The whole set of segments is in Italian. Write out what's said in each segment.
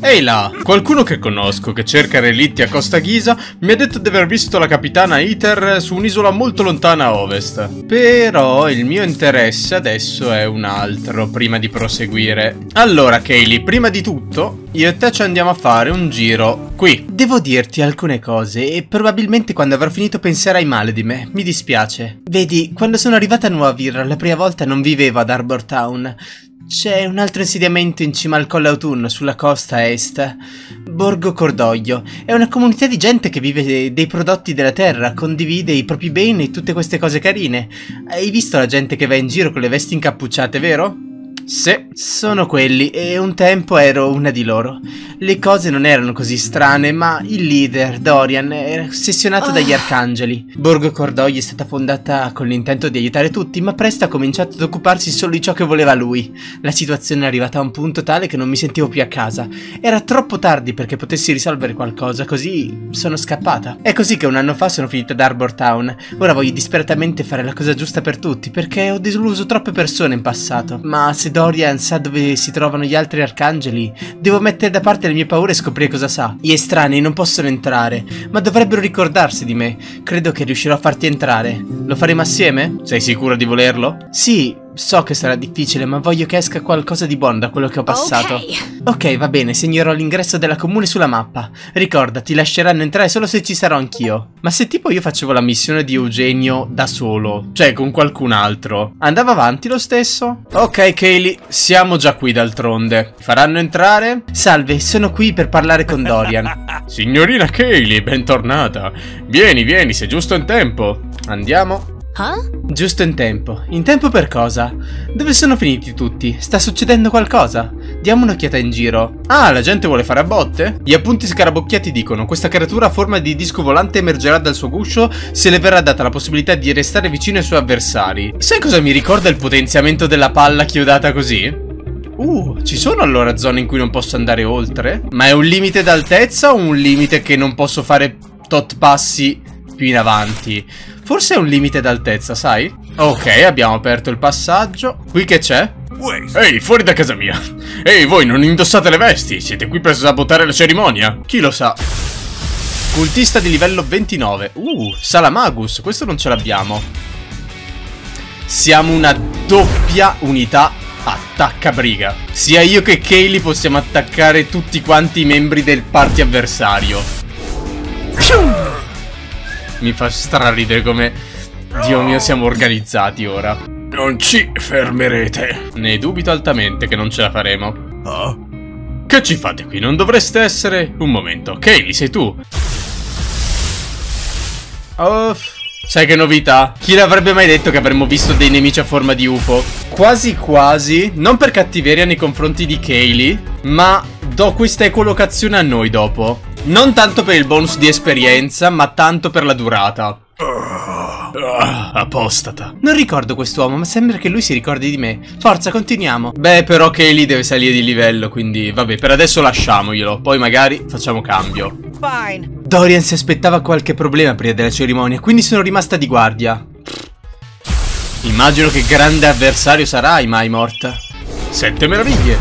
Ehi là, qualcuno che conosco che cerca relitti a Costa Ghisa mi ha detto di aver visto la capitana Iter su un'isola molto lontana a ovest. Però il mio interesse adesso è un altro, prima di proseguire. Allora Kaylee, prima di tutto, io e te ci andiamo a fare un giro qui. Devo dirti alcune cose e probabilmente quando avrò finito penserai male di me, mi dispiace. Vedi, quando sono arrivata a Nuovir la prima volta non vivevo ad Arbor Town. C'è un altro insediamento in cima al Colle Autunno, sulla costa est. Borgo Cordoglio. È una comunità di gente che vive dei prodotti della terra, condivide i propri beni e tutte queste cose carine. Hai visto la gente che va in giro con le vesti incappucciate, vero? Sì, sono quelli e un tempo ero una di loro. Le cose non erano così strane, ma il leader, Dorian, era ossessionato dagli arcangeli. Borgo Cordoglio è stata fondata con l'intento di aiutare tutti, ma presto ha cominciato ad occuparsi solo di ciò che voleva lui. La situazione è arrivata a un punto tale che non mi sentivo più a casa. Era troppo tardi perché potessi risolvere qualcosa, così sono scappata. È così che un anno fa sono finita ad Arbor Town. Ora voglio disperatamente fare la cosa giusta per tutti, perché ho deluso troppe persone in passato. Ma se Dorian sa dove si trovano gli altri arcangeli, devo mettere da parte le mie paure e scoprire cosa sa. Gli estranei non possono entrare, ma dovrebbero ricordarsi di me. Credo che riuscirò a farti entrare. Lo faremo assieme? Sei sicuro di volerlo? Sì, so che sarà difficile, ma voglio che esca qualcosa di buono da quello che ho passato. Ok, va bene, segnerò l'ingresso della comune sulla mappa. Ricorda, ti lasceranno entrare solo se ci sarò anch'io. Ma se tipo io facevo la missione di Eugenio da solo, cioè con qualcun altro, andava avanti lo stesso? Ok Kaylee, siamo già qui d'altronde. Faranno entrare? Salve, sono qui per parlare con Dorian. Signorina Kaylee, bentornata. Vieni, vieni, sei giusto in tempo. Andiamo. Giusto in tempo. In tempo per cosa? Dove sono finiti tutti? Sta succedendo qualcosa? Diamo un'occhiata in giro. Ah, la gente vuole fare a botte? Gli appunti scarabocchiati dicono: questa creatura a forma di disco volante emergerà dal suo guscio se le verrà data la possibilità di restare vicino ai suoi avversari. Sai cosa mi ricorda il potenziamento della palla chiodata così? Ci sono allora zone in cui non posso andare oltre? Ma è un limite d'altezza o un limite che non posso fare tot passi più in avanti? Forse è un limite d'altezza, sai? Ok, abbiamo aperto il passaggio. Qui che c'è? Ehi, fuori da casa mia. Ehi, voi non indossate le vesti. Siete qui per sabotare la cerimonia? Chi lo sa? Cultista di livello 29. Salamagus, questo non ce l'abbiamo. Siamo una doppia unità attaccabriga. Sia io che Kaylee possiamo attaccare tutti quanti i membri del party avversario. Mi fa straridere come... Dio mio, siamo organizzati ora. Non ci fermerete. Ne dubito altamente che non ce la faremo. Che ci fate qui? Non dovreste essere... Un momento, Kaylee, sei tu? Sai che novità? Chi l'avrebbe mai detto che avremmo visto dei nemici a forma di UFO? Quasi quasi, non per cattiveria nei confronti di Kaylee, ma do questa ecolocazione a noi dopo. Non tanto per il bonus di esperienza, ma tanto per la durata. Apostata. Non ricordo quest'uomo, ma sembra che lui si ricordi di me. Forza, continuiamo. Beh, però Kaylee deve salire di livello, quindi vabbè, per adesso lasciamoglielo. Poi magari facciamo cambio. Fine. Dorian si aspettava qualche problema prima della cerimonia, quindi sono rimasta di guardia. Immagino che grande avversario sarai, Maimort. 7 meraviglie.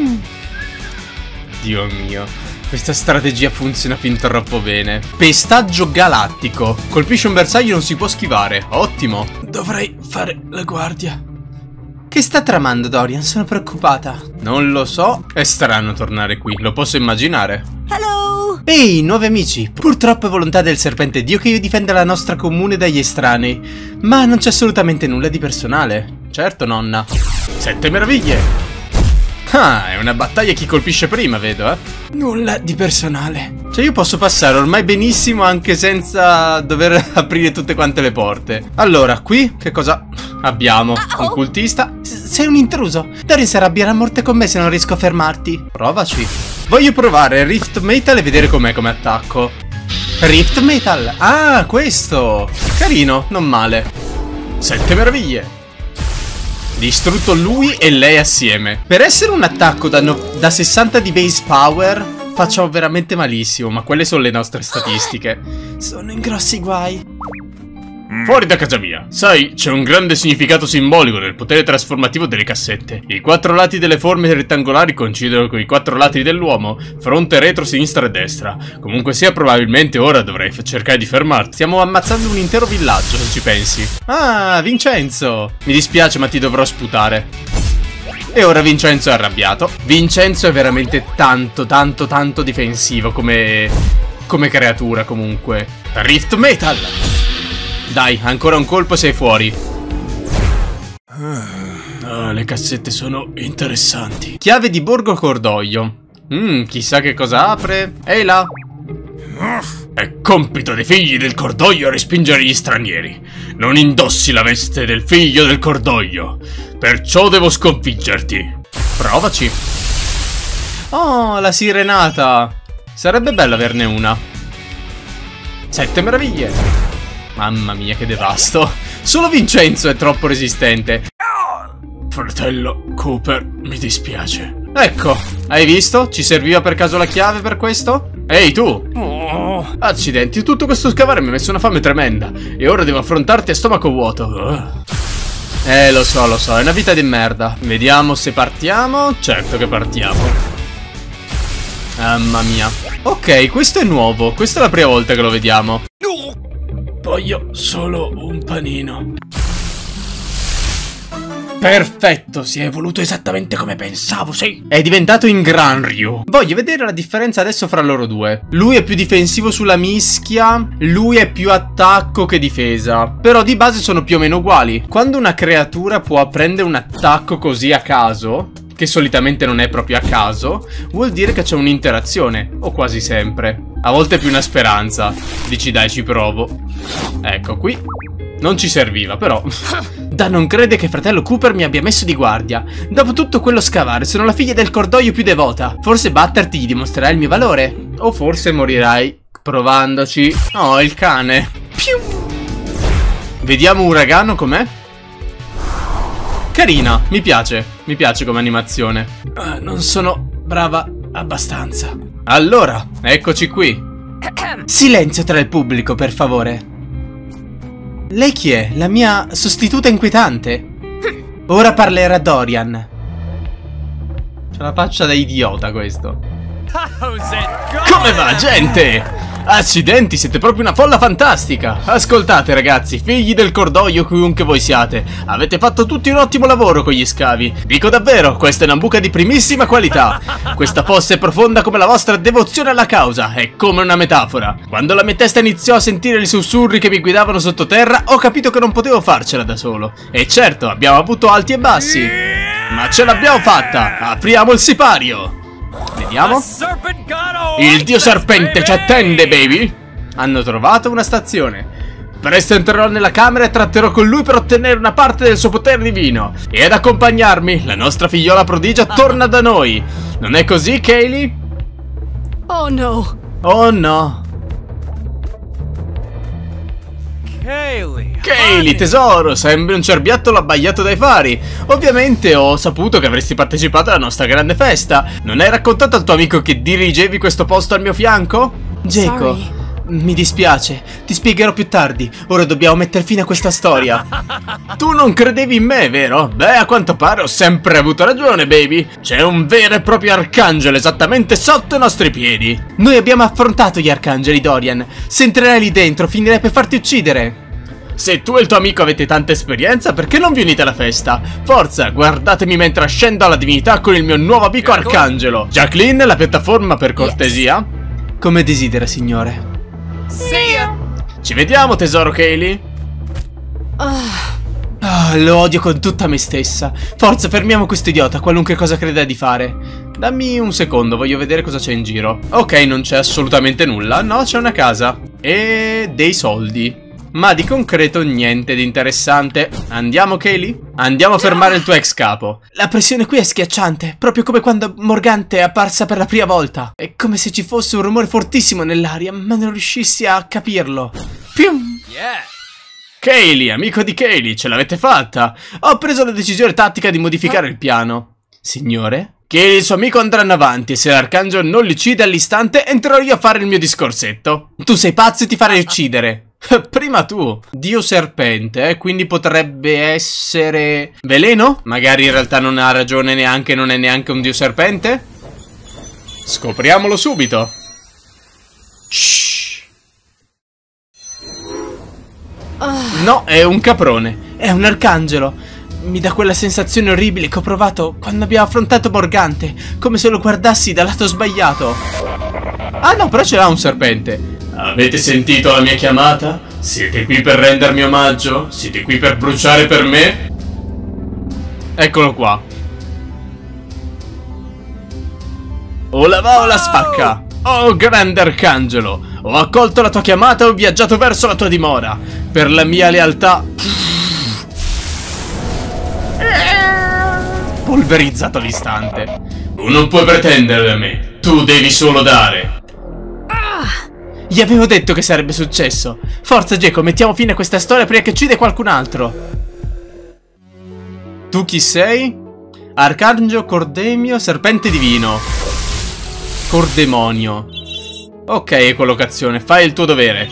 Dio mio. Questa strategia funziona fin troppo bene. Pestaggio galattico. Colpisce un bersaglio e non si può schivare. Ottimo. Dovrei fare la guardia. Che sta tramando Dorian? Sono preoccupata. Non lo so. È strano tornare qui. Lo posso immaginare. Hello. Ehi, nuovi amici. Purtroppo è volontà del serpente Dio che io difenda la nostra comune dagli estranei. Ma non c'è assolutamente nulla di personale. Certo, nonna. 7 meraviglie. Ah, è una battaglia chi colpisce prima, vedo, Nulla di personale. Cioè io posso passare ormai benissimo anche senza dover aprire tutte quante le porte. Allora, qui che cosa abbiamo? Un cultista? Sei un intruso. Dorian si arrabbierà a morte con me se non riesco a fermarti. Provaci. Voglio provare Rift Metal e vedere com'è come attacco. Rift Metal. Ah, questo. Carino, non male. 7 meraviglie. Distrutto lui e lei assieme. Per essere un attacco da 60 di base power facciamo veramente malissimo, ma quelle sono le nostre statistiche. Sono in grossi guai. Fuori da casa mia. Sai, c'è un grande significato simbolico nel potere trasformativo delle cassette. I 4 lati delle forme rettangolari coincidono con i 4 lati dell'uomo, fronte, retro, sinistra e destra. Comunque sia, probabilmente ora dovrei cercare di fermarti. Stiamo ammazzando un intero villaggio, se ci pensi. Ah, Vincenzo! Mi dispiace, ma ti dovrò sputare. E ora Vincenzo è arrabbiato. Vincenzo è veramente tanto difensivo come creatura, comunque. Rift Metal! Dai, ancora un colpo e sei fuori. Le cassette sono interessanti. Chiave di Borgo Cordoglio. Chissà che cosa apre. Ehi là! È compito dei figli del cordoglio respingere gli stranieri. Non indossi la veste del figlio del cordoglio. Perciò devo sconfiggerti. Provaci. Oh, la sirenata. Sarebbe bello averne una. 7 meraviglie. Mamma mia, che devasto. Solo Vincenzo è troppo resistente. Fratello Cooper, mi dispiace. Ecco, hai visto? Ci serviva per caso la chiave per questo? Ehi tu! Accidenti, tutto questo scavare mi ha messo una fame tremenda. E ora devo affrontarti a stomaco vuoto. Lo so, è una vita di merda. Vediamo se partiamo. Certo che partiamo. Mamma mia. Ok, questo è nuovo. Questa è la prima volta che lo vediamo. Voglio solo un panino. Perfetto, si è evoluto esattamente come pensavo, sì. È diventato in Gran Ryu. Voglio vedere la differenza adesso fra loro due. Lui è più difensivo sulla mischia, lui è più attacco che difesa. Però di base sono più o meno uguali. Quando una creatura può prendere un attacco così a caso, che solitamente non è proprio a caso, vuol dire che c'è un'interazione, o quasi sempre. A volte è più una speranza. Dici dai, ci provo. Ecco qui. Non ci serviva, però. Da non crede che fratello Cooper mi abbia messo di guardia. Dopo tutto quello scavare, sono la figlia del cordoglio più devota. Forse batterti gli dimostrerà il mio valore. O forse morirai provandoci. Oh, il cane. Piu. Vediamo Uragano com'è. Carina, mi piace come animazione. Non sono brava abbastanza. Allora, eccoci qui. Silenzio tra il pubblico, per favore. Lei chi è? La mia sostituta inquietante. Ora parlerà Dorian. C'ha la faccia da idiota questo. Come va, gente? Accidenti, siete proprio una folla fantastica. Ascoltate ragazzi, figli del cordoglio chiunque voi siate, avete fatto tutti un ottimo lavoro con gli scavi. Dico davvero, questa è una buca di primissima qualità. Questa fossa è profonda come la vostra devozione alla causa. È come una metafora. Quando la mia testa iniziò a sentire i sussurri che mi guidavano sottoterra, ho capito che non potevo farcela da solo. E certo, abbiamo avuto alti e bassi, ma ce l'abbiamo fatta. Apriamo il sipario. Vediamo. Il dio serpente ci attende, baby. Hanno trovato una stazione. Presto entrerò nella camera e tratterò con lui per ottenere una parte del suo potere divino. E ad accompagnarmi, la nostra figliola prodigia torna da noi. Non è così, Kaylee? Oh no. Oh no. Kaylee, tesoro, sembri un cerbiattolo abbagliato dai fari. Ovviamente ho saputo che avresti partecipato alla nostra grande festa. Non hai raccontato al tuo amico che dirigevi questo posto al mio fianco? Jacob, mi dispiace, ti spiegherò più tardi. Ora dobbiamo mettere fine a questa storia. Tu non credevi in me, vero? Beh, a quanto pare ho sempre avuto ragione, baby. C'è un vero e proprio arcangelo esattamente sotto i nostri piedi. Noi abbiamo affrontato gli arcangeli, Dorian. Se entrerai lì dentro, finirei per farti uccidere. Se tu e il tuo amico avete tanta esperienza, perché non vi unite alla festa? Forza, guardatemi mentre ascendo alla divinità con il mio nuovo amico arcangelo. Jacqueline, la piattaforma per cortesia? Come desidera, signore. Ci vediamo, tesoro Kaylee. Lo odio con tutta me stessa. Forza, fermiamo questo idiota, qualunque cosa creda di fare. Dammi un secondo, voglio vedere cosa c'è in giro. Ok, non c'è assolutamente nulla. No, c'è una casa e dei soldi, ma di concreto niente di interessante. Andiamo, Kaylee? Andiamo a fermare il tuo ex capo. La pressione qui è schiacciante, proprio come quando Morgante è apparsa per la prima volta. È come se ci fosse un rumore fortissimo nell'aria, ma non riuscissi a capirlo. Pium! Kaylee, amico di Kaylee, ce l'avete fatta. Ho preso la decisione tattica di modificare il piano. Signore? Kaylee e il suo amico andranno avanti e se l'arcangelo non li uccide all'istante entrerò io a fare il mio discorsetto. Tu sei pazzo e ti farei uccidere. Prima tu. Dio serpente, quindi potrebbe essere... veleno? Magari in realtà non ha ragione neanche, non è neanche un dio serpente? Scopriamolo subito. Shh. No, è un caprone. È un arcangelo. Mi dà quella sensazione orribile che ho provato quando abbiamo affrontato Morgante. Come se lo guardassi dal lato sbagliato. Ah no, però ce l'ha un serpente. Avete sentito la mia chiamata? Siete qui per rendermi omaggio? Siete qui per bruciare per me? Eccolo qua. Ola va o la spacca. Oh grande arcangelo, ho accolto la tua chiamata e ho viaggiato verso la tua dimora. Per la mia lealtà. Polverizzato all'istante. Tu non puoi pretendere da me. Tu devi solo dare. Gli avevo detto che sarebbe successo. Forza Geco, mettiamo fine a questa storia prima che uccide qualcun altro. Tu chi sei? Arcangelo Cordemio, serpente divino. Cordemonio. Ok, collocazione, fai il tuo dovere.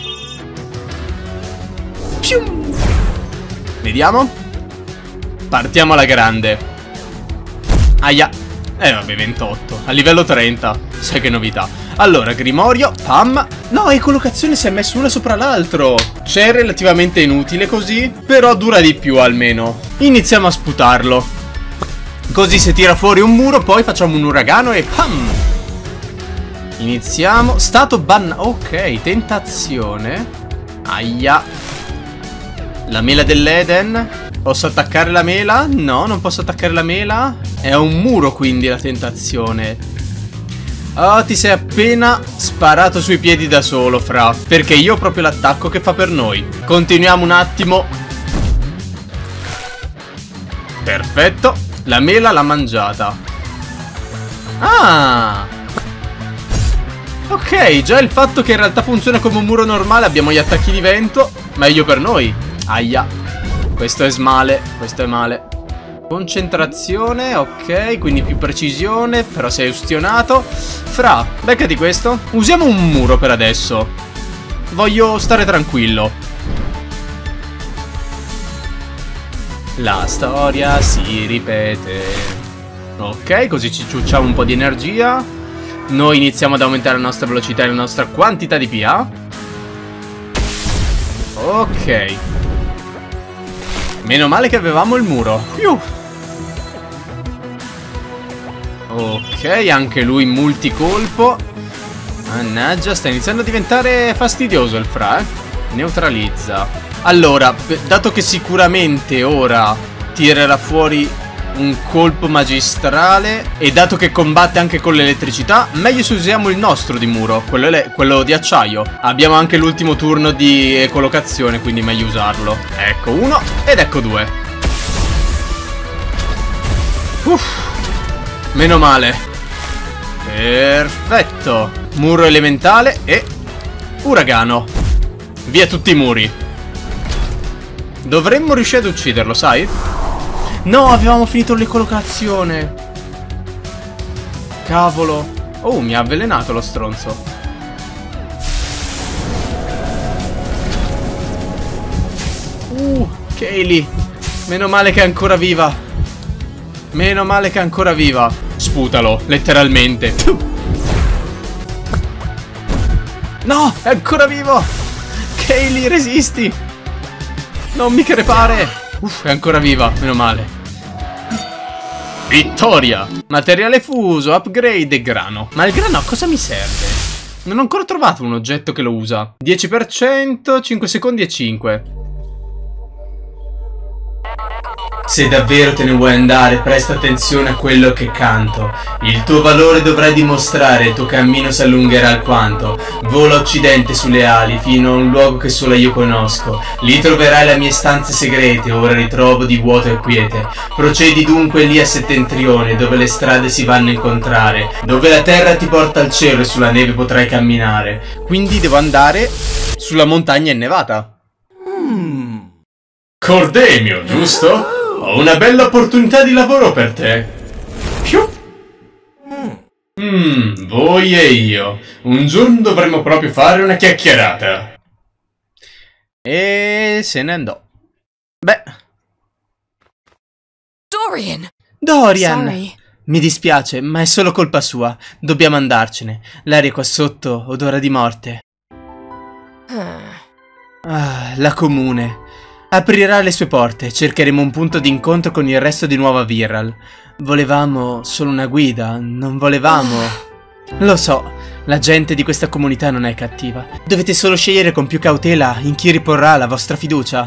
Pium. Vediamo. Partiamo alla grande. Aia. Vabbè, 28. A livello 30. Sai che novità. Allora, Grimorio, pam. No, e collocazione si è messo uno sopra l'altro. C'è relativamente inutile così, però dura di più almeno. Iniziamo a sputarlo. Così se tira fuori un muro, poi facciamo un uragano e pam. Iniziamo. Stato ban... Ok, tentazione. Aia. La mela dell'Eden. Posso attaccare la mela? No, non posso attaccare la mela. È un muro quindi la tentazione. Oh, ti sei appena sparato sui piedi da solo, fra. Perché io ho proprio l'attacco che fa per noi. Continuiamo un attimo. Perfetto. La mela l'ha mangiata. Ah! Ok, già il fatto che in realtà funziona come un muro normale. Abbiamo gli attacchi di vento. Meglio per noi. Aia. Questo è male. Questo è male. Concentrazione, ok, quindi più precisione. Però sei ustionato. Fra, beccati questo. Usiamo un muro per adesso. Voglio stare tranquillo. La storia si ripete. Ok, così ci ciucciamo un po' di energia. Noi iniziamo ad aumentare la nostra velocità e la nostra quantità di PA. Ok. Meno male che avevamo il muro. Ok, anche lui multicolpo. Mannaggia, sta iniziando a diventare fastidioso il fra, Neutralizza. Allora, dato che sicuramente ora tirerà fuori un colpo magistrale, e dato che combatte anche con l'elettricità, meglio se usiamo il nostro di muro, quello di acciaio. Abbiamo anche l'ultimo turno di collocazione, quindi meglio usarlo. Ecco uno ed ecco due. Meno male. Perfetto. Muro elementale e uragano. Via tutti i muri. Dovremmo riuscire ad ucciderlo, sai? No, avevamo finito l'ecollocazione. Cavolo. Oh, mi ha avvelenato lo stronzo. Kaylee. Meno male che è ancora viva. Meno male che è ancora viva. Sputalo, letteralmente. No, è ancora vivo. Kaylee, resisti. Non mi crepare. È ancora viva, meno male. Vittoria. Materiale fuso, upgrade e grano. Ma il grano a cosa mi serve? Non ho ancora trovato un oggetto che lo usa. 10%, 5 secondi e 5. Se davvero te ne vuoi andare, presta attenzione a quello che canto. Il tuo valore dovrai dimostrare, il tuo cammino si allungherà alquanto. Vola occidente sulle ali, fino a un luogo che solo io conosco. Lì troverai le mie stanze segrete, ora ritrovo di vuoto e quiete. Procedi dunque lì a settentrione, dove le strade si vanno a incontrare. Dove la terra ti porta al cielo e sulla neve potrai camminare. Quindi devo andare sulla montagna innevata. Cordemio, giusto? Ho una bella opportunità di lavoro per te. Voi e io. Un giorno dovremmo proprio fare una chiacchierata. E se ne andò. Beh. Dorian! Dorian! Mi dispiace, ma è solo colpa sua. Dobbiamo andarcene. L'aria qua sotto odora di morte. Ah, la comune. Aprirà le sue porte. Cercheremo un punto di incontro con il resto di Nuova Virral. Volevamo solo una guida. Non volevamo... Lo so, la gente di questa comunità non è cattiva. Dovete solo scegliere con più cautela in chi riporrà la vostra fiducia.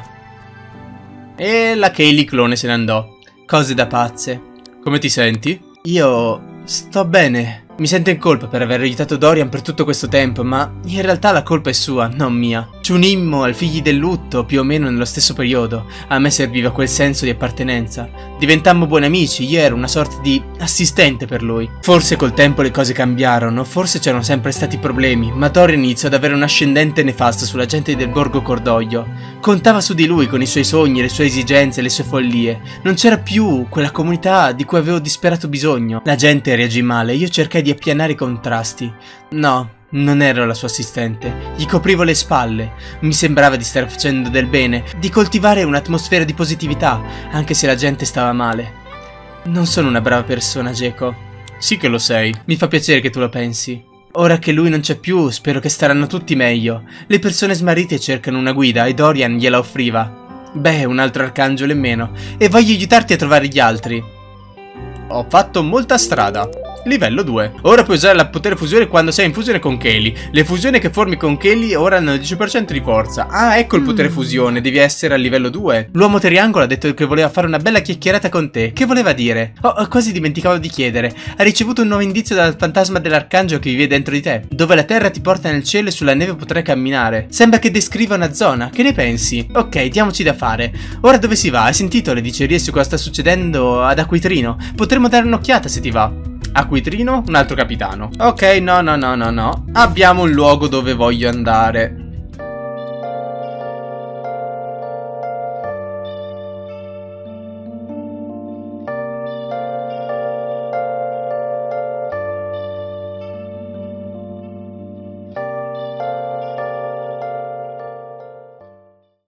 E la Kaylee clone se ne andò. Cose da pazze. Come ti senti? Io sto bene. Mi sento in colpa per aver aiutato Dorian per tutto questo tempo, ma in realtà la colpa è sua, non mia. Ci unimmo al figli del lutto più o meno nello stesso periodo. A me serviva quel senso di appartenenza. Diventammo buoni amici, io ero una sorta di assistente per lui. Forse col tempo le cose cambiarono, forse c'erano sempre stati problemi, ma Dorian iniziò ad avere un ascendente nefasto sulla gente del Borgo Cordoglio. Contava su di lui con i suoi sogni, le sue esigenze, le sue follie. Non c'era più quella comunità di cui avevo disperato bisogno. La gente reagì male, io cercai di appianare i contrasti. No, non ero la sua assistente. Gli coprivo le spalle. Mi sembrava di stare facendo del bene, di coltivare un'atmosfera di positività, anche se la gente stava male. Non sono una brava persona, Geco. Sì che lo sei. Mi fa piacere che tu lo pensi. Ora che lui non c'è più, spero che staranno tutti meglio. Le persone smarrite cercano una guida e Dorian gliela offriva. Beh, un altro arcangelo in meno. E voglio aiutarti a trovare gli altri. Ho fatto molta strada. Livello 2. Ora puoi usare la potere fusione quando sei in fusione con Kaylee. Le fusioni che formi con Kaylee ora hanno il 10% di forza. Ah, ecco il potere fusione, devi essere a livello 2. L'uomo triangolo ha detto che voleva fare una bella chiacchierata con te. Che voleva dire? Oh, quasi dimenticavo di chiedere. Ha ricevuto un nuovo indizio dal fantasma dell'arcangelo che vive dentro di te. Dove la terra ti porta nel cielo e sulla neve potrai camminare. Sembra che descriva una zona. Che ne pensi? Ok, diamoci da fare. Ora dove si va? Hai sentito le dicerie su cosa sta succedendo ad Acquitrino? Potremmo dare un'occhiata se ti va. Acquitrino, un altro capitano. Ok, no. Abbiamo un luogo dove voglio andare.